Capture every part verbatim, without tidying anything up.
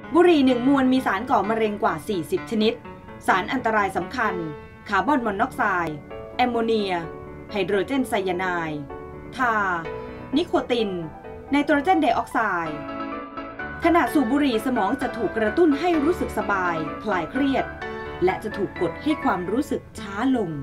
บุหรี่หนึ่งมวลมีสารก่อมะเร็งกว่าสี่สิบชนิดสารอันตรายสำคัญคาร์บอนมอนอกไซด์แอมโมเนียไฮโดรเจนไซยาไนด์ทานิโคตินไนโตรเจนไดออกไซด์ขณะสูบบุหรี่สมองจะถูกกระตุ้นให้รู้สึกสบายคลายเครียดและจะถูกกดให้ความรู้สึกช้าลง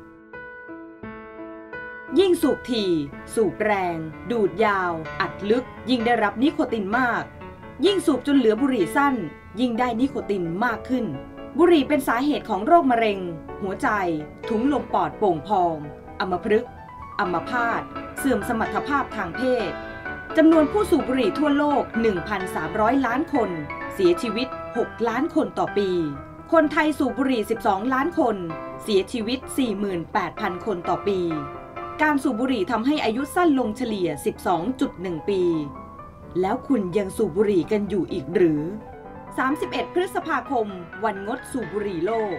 ยิ่งสูบถี่สูบแรงดูดยาวอัดลึกยิ่งได้รับนิโคตินมากยิ่งสูบจนเหลือบุหรี่สั้นยิ่งได้นิโคตินมากขึ้นบุหรี่เป็นสาเหตุของโรคมะเร็งหัวใจถุงลมปอดโป่งพองอัมพฤกษ์อัมพาตเสื่อมสมรรถภาพทางเพศจำนวนผู้สูบบุหรี่ทั่วโลก หนึ่งพันสามร้อย ล้านคนเสียชีวิตหกล้านคนต่อปีคนไทยสูบบุหรี่สิบสองล้านคนเสียชีวิต สี่หมื่นแปดพัน คนต่อปีการสูบบุหรี่ทำให้อายุสั้นลงเฉลี่ย สิบสองจุดหนึ่ง ปีแล้วคุณยังสูบบุหรี่กันอยู่อีกหรือสามสิบเอ็ดพฤษภาคมวันงดสูบบุหรี่โลก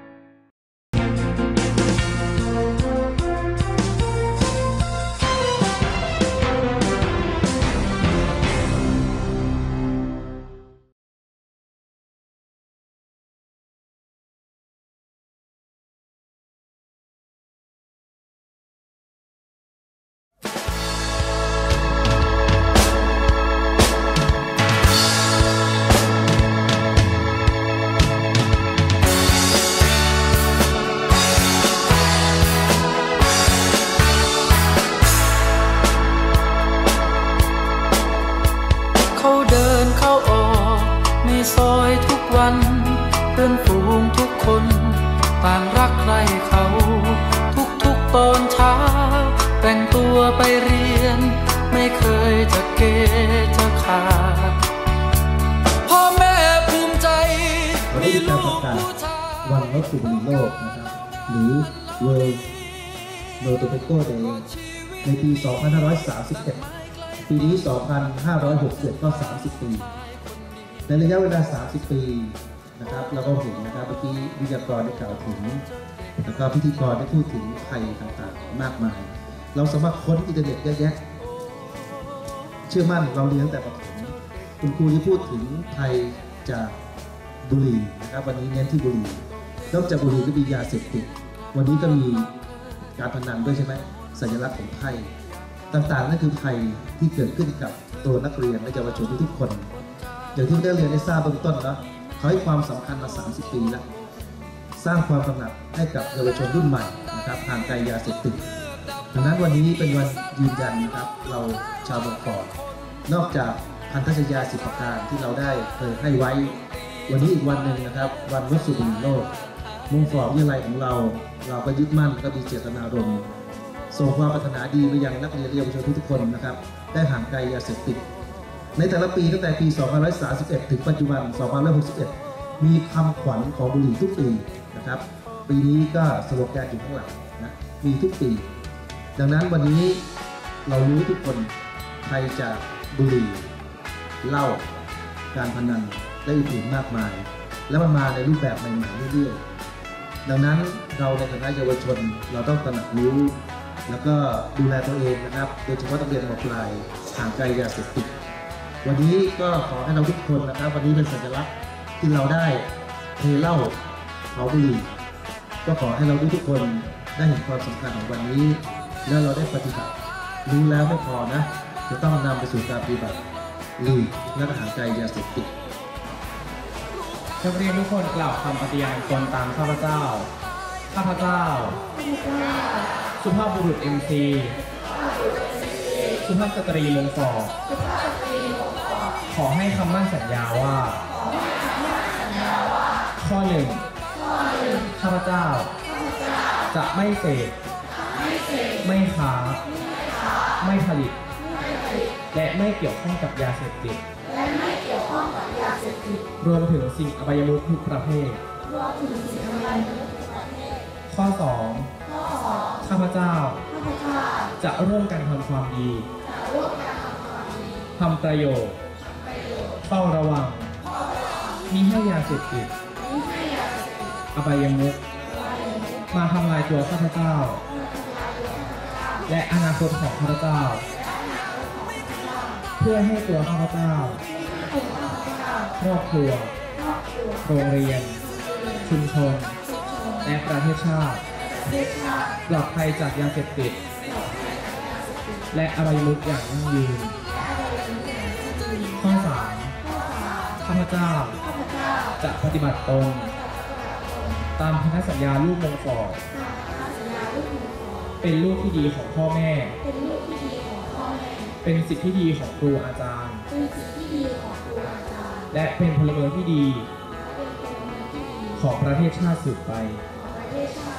ซอยทุกวันเพื่อนฝูงทุกคนต่างรักใครเขาทุกๆตอนเช้าแต่งตัวไปเรียนไม่เคยจะเกจะขาดพ่อแม่ภูมิใจมีลูกผู้ชายวันงดสูบบุหรี่โลกนะครับหรือ World No Tobacco Day ในปี สองพันห้าร้อยสามสิบเอ็ด ปีนี้ สองพันห้าร้อยหกสิบเอ็ด ก็ สามสิบ ปีในระยะเวลา สามสิบ ปีนะครับเราก็เห็นนะครับเมื่อกี้วิทยากรได้กล่าวถึงแล้วก็พิธีกรได้พูดถึงภัยต่างๆมากมายเราสามารถค้นอินเทอร์เน็ตเยอะแยะเชื่อมั่นเราเรียนตั้งแต่ประถมคุณครูที่พูดถึงภัยจากบุหรี่นะครับวันนี้เน้นที่บุหรี่นอกจากบุหรี่ก็มียาเสพติดวันนี้ก็มีการพนันด้วยใช่ไหมสัญลักษณ์ของภัยต่างๆนั่นคือภัยที่เกิดขึ้นกับตัวนักเรียนและเยาวชนทุกคนอย่างที่ได้เรียนได้ทราบเบื้องต้นนะเขาให้ความสำคัญมาสามสิบปีแล้วสร้างความตระหนักให้กับเยาวชนรุ่นใหม่นะครับห่างไกลยาเสพติดดังนั้นวันนี้เป็นวันยืนยันนะครับเราชาวบางกอกนอกจากพันธสัญญาสิบประการที่เราได้เคยให้ไว้วันนี้อีกวันหนึ่งนะครับวันงดสูบบุหรี่โลกมุ่งฝอกวิทยาลัยของเราเราก็ยึดมั่นก็มีเจตนารมณ์ส่งความปรารถนาดีไปยังนักเรียนเยาวชนทุกคนนะครับได้ห่างไกลยาเสพติดในแต่ละปีตั้งแต่ปี สองพันห้าร้อยสามสิบเอ็ด ถึงปัจจุบัน สองพันห้าร้อยหกสิบเอ็ด มีคำขวัญของบุหรี่ทุกปีนะครับปีนี้ก็สโลแกนอยู่ข้างหลังนะมีทุกปีดังนั้นวันนี้เรารู้ทุกคนภัยจากบุหรี่เหล้าการพนันและอื่นๆมากมายและมันมาในรูปแบบใหม่ๆเรื่อยๆดังนั้นเราในฐานะเยาวชนเราต้องตระหนักรู้แล้วก็ดูแลตัวเองนะครับโดยเฉพาะนักเรียนม.ปลายห่างไกลยาเสพติดวันนี้ก็ขอให้เราทุกคนนะครับวันนี้เป็นสัญลักษณ์ที่เราได้เทเหล้าเผาบุหรี่ก็ขอให้เราทุกคนได้เห็นความสำคัญของวันนี้แล้วเราได้ปฏิบัติรู้แล้วไม่พอนะจะต้องนำไปสู่การปฏิบัติหลีกและห่างไกลยาเสพติดนักเรียนทุกคนกล่าวคำปฏิญาณตนตามข้าพเจ้าข้าพเจ้าสุภาพบุรุษ เอ็ม ซี สุภาพสตรีมงฟอขอให้คำมั่นสัญญาว่าข้อหนึ่งข้าพเจ้าจะไม่เสพไม่ค้าไม่ผลิตและไม่เกี่ยวข้องกับยาเสพติดรวมถึงสิ่งอบายมุขทุกประเภทข้อสองข้าพเจ้าจะร่วมกันทำความดีทำประโยชน์เฝ้าระวังมิให้ยาเสพติดอบายมุขมาทำลายตัวข้าพเจ้าและอนาคตของข้าพเจ้าเพื่อให้ตัวข้าพเจ้าครอบครัวโรงเรียนชุมชนและประเทศชาติปลอดภัยจากยาเสพติดและอบายมุขอย่างยั่งยืนข้อสามข้าพเจ้าจะปฏิบัติตนตามพันธสัญญาลูกมงฟอร์ดเป็นลูกที่ดีของพ่อแม่เป็นศิษย์ที่ดีของครูอาจารย์และเป็นพลเมืองที่ดีของประเทศชาติสืบไป